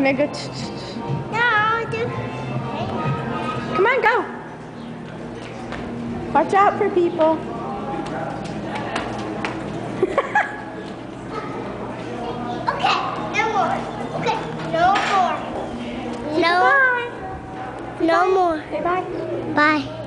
Mega. No, dude. Come on, go. Watch out for people. Okay, no more. Okay, no more. No. Bye. No more. Say bye. Bye.